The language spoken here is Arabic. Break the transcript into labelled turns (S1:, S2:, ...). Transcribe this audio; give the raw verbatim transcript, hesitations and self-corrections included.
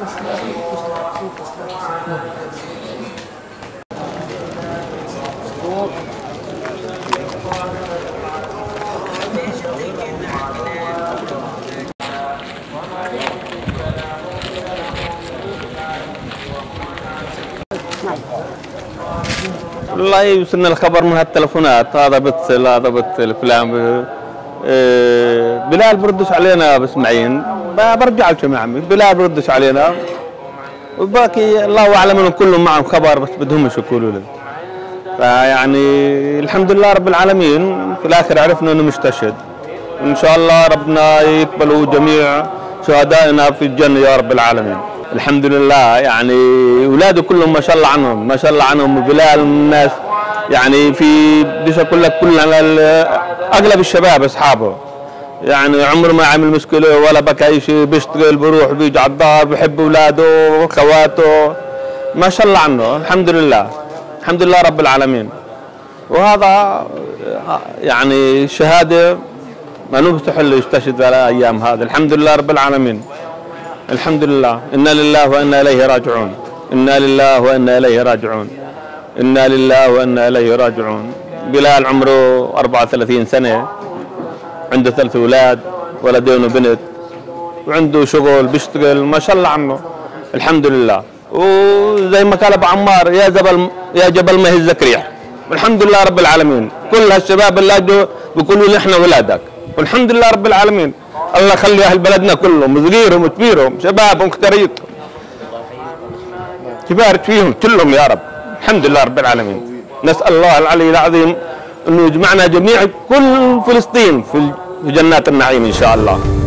S1: والله يوصلنا الخبر من هالتلفونات، هذا بتصل هذا بتصل فلان. إيه بلال بردش علينا باسماعيل، برجع لكم يا عمي، بلال بردش علينا وباقي الله اعلم انهم كلهم معهم خبر بس بدهمش يقولوا لي. فيعني الحمد لله رب العالمين في الاخر عرفنا انه مستشهد. ان شاء الله ربنا يقبلوا جميع شهدائنا في الجنه يا رب العالمين. الحمد لله يعني اولاده كلهم ما شاء الله عنهم ما شاء الله عنهم. بلال الناس يعني في بديش اقول لك كل اغلب الشباب اصحابه يعني عمره ما عمل مشكله ولا بكى اي شيء، بيشتغل بيروح بيجي على الدار بحب اولاده واخواته ما شاء الله عنه. الحمد لله الحمد لله رب العالمين. وهذا يعني شهاده ما نستحل يستشهد في الايام هذه. الحمد لله رب العالمين. الحمد لله. انا لله وانا اليه راجعون. انا لله وانا اليه راجعون. انا لله وانا اليه راجعون. بلال عمره أربعة وثلاثين سنه، عنده ثلاث اولاد ولدين وبنت، وعنده شغل بيشتغل ما شاء الله عنه. الحمد لله. وزي ما قال ابو عمار يا جبل يا جبل ما يهزك ريح. والحمد لله رب العالمين. كل هالشباب اللي اجوا بيقولوا لي احنا اولادك، والحمد لله رب العالمين. الله يخلي اهل بلدنا كلهم صغيرهم وكبيرهم شبابهم كتريتهم يبارك فيهم كلهم يا رب. الحمد لله رب العالمين. نسال الله العلي العظيم انه يجمعنا جميع كل فلسطين في جنات النعيم ان شاء الله.